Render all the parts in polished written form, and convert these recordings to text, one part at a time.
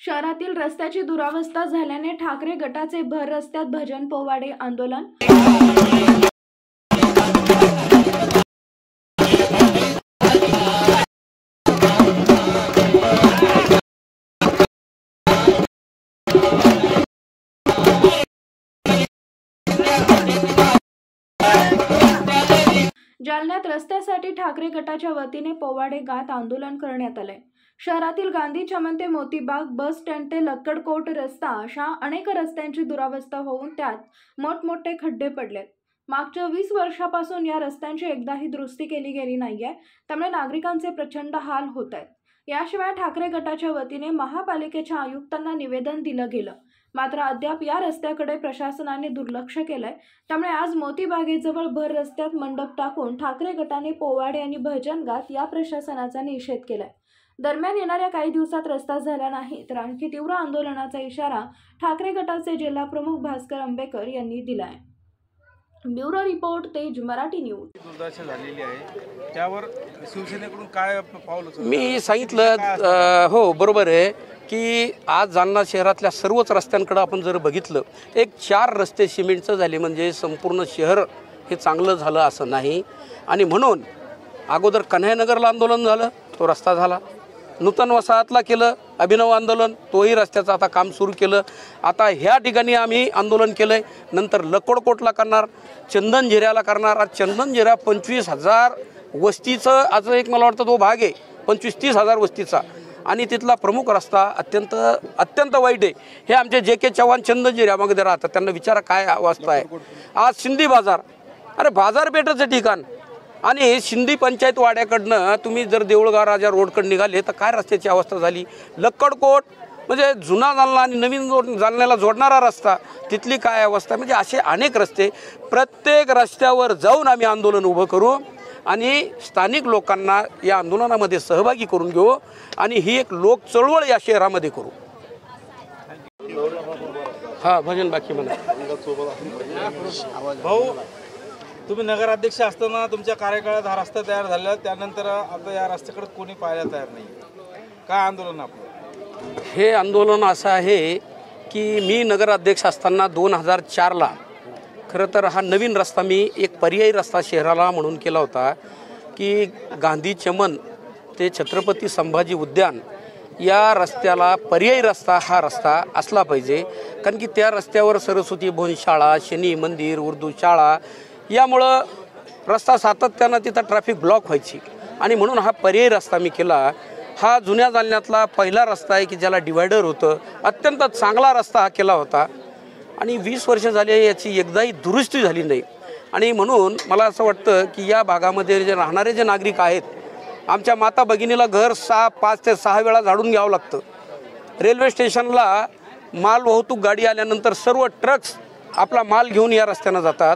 शहरातील रस्त्याची दुरावस्था झाल्याने ठाकरे गटाचे भर रस्त्यात भजन पोवाडे आंदोलन। जालन्यात रस्त्यासाठी ठाकरे गटाच्या वतीने पोवाडे गात आंदोलन करण्यात आले। शहरातील गांधी चमन ते मोतीबाग, बस स्टँड ते लक्कडकोट रस्ता अशा अनेक रस्त्यांची दुरावस्था होऊन त्यात मोठमोठे खड्डे पडलेत। मागच्या 20 वर्षापासून या रस्त्यांची एकदाही दुरुस्ती केली गेली नाहीये, त्यामुळे नागरिकांचे प्रचंड हाल होत आहेत। याशिवाय ठाकरे गटाच्या वतीने महापालिकेच्या आयुक्तांना निवेदन दिलं गेलं, मात्र अद्याप या रस्त्याकडे प्रशासनाने दुर्लक्ष केलंय। त्यामुळे आज मोतीबागेजवळ भर रस्त्यात मंडप टाकून ठाकरे गटाने पोवाडे आणि भजन गात या प्रशासनाचा निषेध केलाय। दरम्यान येणाऱ्या काही दिवसात रस्ता झाला नाही तर आणखी तीव्र आंदोलनाचा इशारा ठाकरे गटाचे जिल्हा प्रमुख भास्कर अंबेकर यांनी दिलाय। ब्युरो रिपोर्ट, तेज मराठी न्यूज। दुर्दशा झालेली आहे, त्यावर शिवसेनेकडून काय पाऊल उचललं? मी सांगितलं हो बरोबर आहे की आज जालना शहरातल्या सर्वच रस्त्यांकडे आपण जर बघितलं, एक 4 रस्ते सिमेंटचं झाले म्हणजे संपूर्ण शहर हे चांगलं झालं असं नाही। आणि म्हणून अगोदर कन्हैयानगरला आंदोलन झालं, तो रस्ता झाला। नूतन वसाहतला केलं अभिनव आंदोलन, तोही रस्त्याचं आता काम सुरू केलं। आता ह्या ठिकाणी आम्ही आंदोलन केलंय, नंतर लक्कडकोटला करणार, चंदनझिऱ्याला करणार। आज चंदनझिरा 25,000 वस्तीचं आज एक मला वाटतं तो भाग आहे, 25-30 हजार वस्तीचा, आणि तिथला प्रमुख रस्ता अत्यंत वाईट आहे। हे आमचे JK चव्हाण चंदनझिऱ्यामध्ये राहतात, त्यांना विचारा काय अवस्था आहे। आज सिंधी बाजार, अरे बाजारपेठेचं ठिकाण, आणि सिंधी पंचायत वाड्याकडनं तुम्ही जर देऊळगाव राजा रोडकडे निघाले तर काय रस्त्याची अवस्था झाली। लक्कडकोट म्हणजे जुना जालना आणि नवीन जालन्याला जोडणारा रस्ता, तिथली काय अवस्था, म्हणजे असे अनेक रस्ते। प्रत्येक रस्त्यावर जाऊन आम्ही आंदोलन उभं करू आणि स्थानिक लोकांना या आंदोलनामध्ये सहभागी करून घेऊ आणि ही एक लोक चळवळ या शहरामध्ये करू। हां, भजन बाकी म्हणा भाऊ, तुम्ही नगराध्यक्ष असताना तुमच्या कार्यकाळात हा रस्ता तयार झाला, त्यानंतर आता या रस्त्याकडे कोणी पाहायला तयार नाही, काय आंदोलन आपलं? हे आंदोलन असं आहे की मी नगराध्यक्ष असताना 2004ला खरं तर हा नवीन रस्ता मी एक पर्यायी रस्ता शहराला म्हणून केला होता की गांधी चमन ते छत्रपती संभाजी उद्यान या रस्त्याला पर्यायी रस्ता हा रस्ता असला पाहिजे। कारण की त्या रस्त्यावर सरस्वती भुवन शाळा, शनी मंदिर, उर्दू शाळा, यामुळं रस्ता सातत्यानं तिथं ट्रॅफिक ब्लॉक व्हायची आणि म्हणून हा पर्यायी रस्ता मी केला। हा जुन्या जालन्यातला पहिला रस्ता आहे की ज्याला डिवायडर होतं, अत्यंत चांगला रस्ता हा केला होता आणि 20 वर्ष झाले याची एकदाही दुरुस्ती झाली नाही। आणि म्हणून मला असं वाटतं की या भागामध्ये जे राहणारे जे नागरिक आहेत, आमच्या माता भगिनीला घर 5 ते 6 वेळा झाडून घ्यावं लागतं। रेल्वे स्टेशनला माल वाहतूक गाडी आल्यानंतर सर्व ट्रक्स आपला माल घेऊन या रस्त्यानं जातात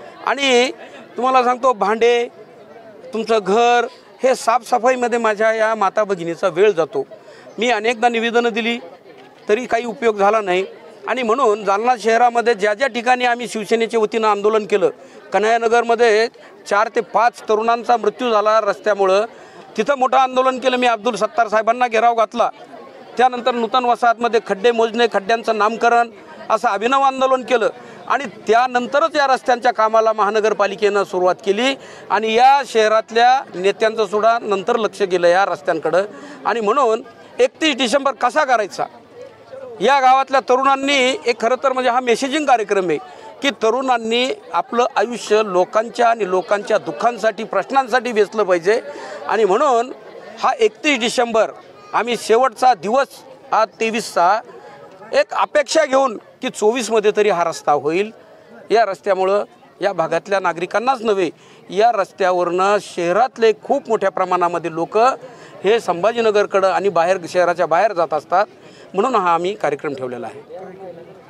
आणि तुम्हाला सांगतो भांडे, तुमचं घर हे साफसफाईमध्ये माझ्या या माता भगिनीचा वेळ जातो। मी अनेकदा निवेदनं दिली तरी काही उपयोग झाला नाही आणि म्हणून जालना शहरामध्ये ज्या ज्या ठिकाणी आम्ही शिवसेनेच्या वतीनं आंदोलन केलं, कन्हैयानगरमध्ये 4 ते 5 तरुणांचा मृत्यू झाला रस्त्यामुळं, तिथं मोठं आंदोलन केलं मी। अब्दुल सत्तार साहेबांना घेराव घातला। त्यानंतर नूतन वसाहतमध्ये खड्डे मोजणे, खड्ड्यांचं नामकरण असं अभिनव आंदोलन केलं आणि त्यानंतरच या रस्त्यांच्या कामाला महानगरपालिकेनं सुरुवात केली आणि या शहरातल्या नेत्यांचं सुद्धा नंतर लक्ष गेलं या रस्त्यांकडं। आणि म्हणून 31 डिसेंबर कसा करायचा, या गावातल्या तरुणांनी एक खरं तर म्हणजे हा मेसेजिंग कार्यक्रम आहे की तरुणांनी आपलं आयुष्य लोकांच्या आणि लोकांच्या दुःखांसाठी, प्रश्नांसाठी वेचलं पाहिजे। आणि म्हणून हा 31 डिसेंबर आम्ही शेवटचा दिवस हा 23चा एक अपेक्षा घेऊन की 24मध्ये तरी हा रस्ता होईल। या रस्त्यामुळं या भागातल्या नागरिकांनाच नव्हे, या रस्त्यावरनं शहरातले खूप मोठ्या प्रमाणामध्ये लोक हे संभाजीनगरकडं आणि बाहेर शहराच्या बाहेर जात असतात, म्हणून हा आम्ही कार्यक्रम ठेवलेला आहे।